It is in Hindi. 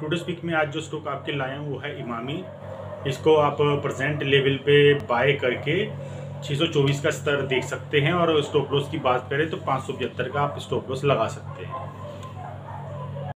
टुडे स्पीक में आज जो स्टॉक आपके लाए हैं वो है इमामी। इसको आप प्रेजेंट लेवल पे बाय करके 624 का स्तर देख सकते हैं और स्टॉप लॉस की बात करें तो 575 का आप स्टॉप लॉस लगा सकते हैं।